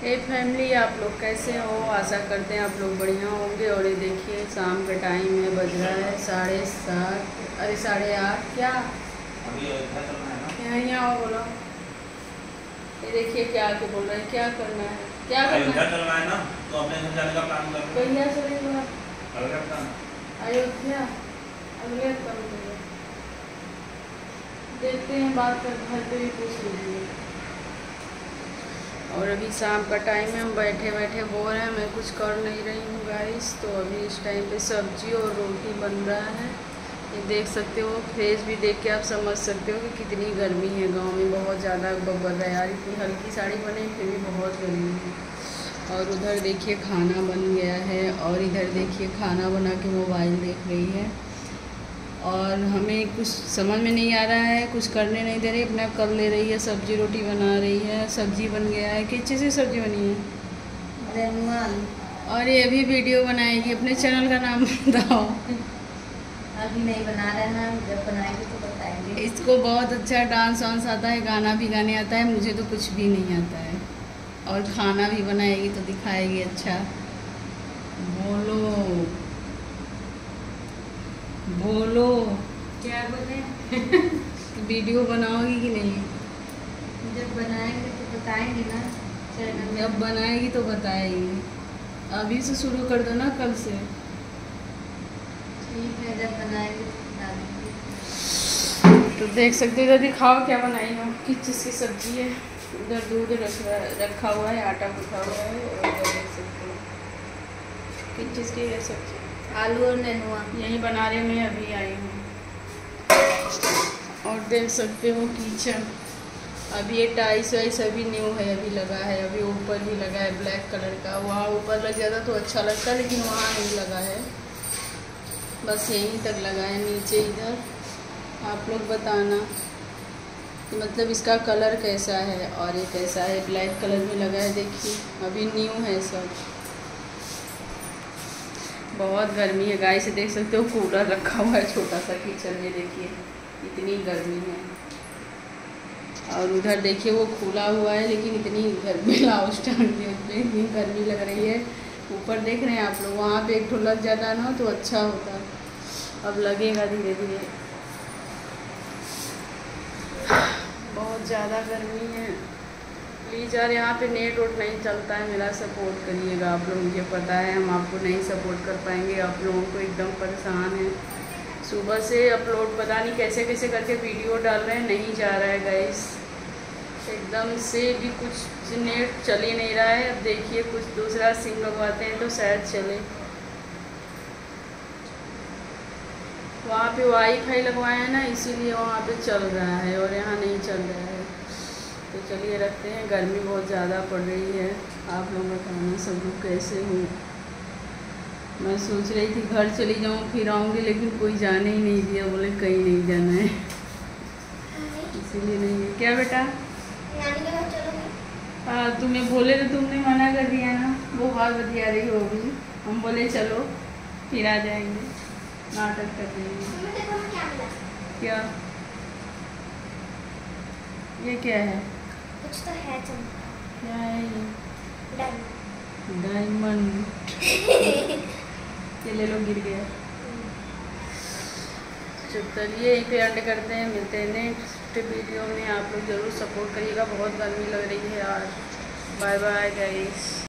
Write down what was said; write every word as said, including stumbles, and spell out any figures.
हे family, आप लोग कैसे हो? आशा करते हैं आप लोग बढ़िया होंगे। और ये देखिए शाम का टाइम है, बज रहा है साढ़े सात, अरे साढ़े आठ। क्या अभी अयोध्या चलना है ना? यहाँ यहाँ आओ, बोलो। ये देखिए क्या के बोल रहे हैं, क्या करना है, क्या करना अयोध्या है? चलना है ना, तो अपने घर जाने का प्लान कर लो। कहिया चलेगा अगले प्लान अयोध्या? अगले कल देखते हैं, बात कर, घर पे भी पूछ लीजिए। और अभी शाम का टाइम है, हम बैठे बैठे बोर हैं, मैं कुछ कर नहीं रही हूँ गाइस। तो अभी इस टाइम पे सब्जी और रोटी बन रहा है। ये देख सकते हो, फेस भी देख के आप समझ सकते हो कि कितनी गर्मी है। गांव में बहुत ज़्यादा बब्बर रहा है यार, इतनी हल्की साड़ी बने फिर भी बहुत गर्मी है। और उधर देखिए खाना बन गया है, और इधर देखिए खाना बना के मोबाइल देख रही है। और हमें कुछ समझ में नहीं आ रहा है, कुछ करने नहीं दे रही, अपना कर ले रही है। सब्जी रोटी बना रही है, सब्जी बन गया है। किस चीज़ की सब्जी बनी है? रेनवाल। और ये अभी वीडियो बनाएगी, अपने चैनल का नाम बताओ। अभी नहीं बना रहे हैं, जब बनाएंगे तो बताएंगे। इसको बहुत अच्छा डांस वांस आता है, गाना भी गाने आता है, मुझे तो कुछ भी नहीं आता है। और खाना भी बनाएगी तो दिखाएगी। अच्छा बोलो बोलो, क्या बोले? वीडियो बनाओगी कि नहीं? जब बनाएंगे तो बताएंगे ना, चैनल में। जब बनाएगी तो बताएगी। अभी से शुरू कर दो ना, कल से। ठीक है, जब बनाएंगे तो बता देंगे। तो देख सकते हो, इधर दिखाओ क्या बनाई हो, किस चीज़ की सब्जी है। उधर दूध रख रखा हुआ है, आटा गूँथा हुआ है। और इधर देख सकते हो किस चीज़ की है सब्जी, आलू और नेनुआ। यही बना रहे, मैं अभी आई हूँ। और देख सकते हो किचन, अभी ये टाइल्स वाइस अभी न्यू है, अभी लगा है। अभी ऊपर भी लगा है ब्लैक कलर का, वहाँ ऊपर लग जाता तो अच्छा लगता, लेकिन वहाँ नहीं लगा है, बस यहीं तक लगा है। नीचे इधर आप लोग बताना कि मतलब इसका कलर कैसा है और ये कैसा है। ब्लैक कलर में लगा है, देखिए अभी न्यू है सब। बहुत गर्मी है गाइस, से देख सकते हो कूलर रखा हुआ है छोटा सा किचन में, देखिए इतनी गर्मी है। और उधर देखिए वो खुला हुआ है, लेकिन इतनी गर्मी लाउस टाइम में इतनी गर्मी लग रही है। ऊपर देख रहे हैं आप लोग, वहाँ पे एक ठो लग जाता ना तो अच्छा होता, अब लगेगा धीरे धीरे। बहुत ज़्यादा गर्मी है। प्लीज़ यार, यहाँ पे नेट वोट नहीं चलता है, मेरा सपोर्ट करिएगा आप लोग। मुझे पता है हम आपको नहीं सपोर्ट कर पाएंगे, आप लोगों को एकदम परेशान है। सुबह से अपलोड पता नहीं कैसे कैसे करके वीडियो डाल रहे हैं, नहीं जा रहा है गाइस, एकदम से भी कुछ नेट चल ही नहीं रहा है। अब देखिए कुछ दूसरा सिम लगवाते हैं तो शायद चले। वहाँ पे वाईफाई लगवाए हैं ना, इसीलिए वहाँ पे चल रहा है और यहाँ नहीं चल रहा है। तो चलिए रखते हैं, गर्मी बहुत ज़्यादा पड़ रही है। आप लोग बताना सब लोग कैसे हो। मैं सोच रही थी घर चली जाऊँ फिर आऊँगी, लेकिन कोई जाने ही नहीं दिया, बोले कहीं नहीं जाना है, इसीलिए नहीं है। क्या बेटा? नानी के घर चलोगे? हाँ, तुम्हें बोले तो तुमने मना कर दिया ना, वो बात बतिया रही होगी। हम बोले चलो फिर आ जाएंगे, नाटक कर रही है। देखो ना क्या मिला। क्या ये क्या है? कुछ तो है चमका। क्या है ये? डायमंड। डायमंड। ये ले लो, गिर गया। चलिए यहीं पे एंड करते हैं, मिलते हैं नेक्स्ट वीडियो में। आप लोग ज़रूर सपोर्ट करिएगा, बहुत गर्मी लग रही है यार। Bye bye guys.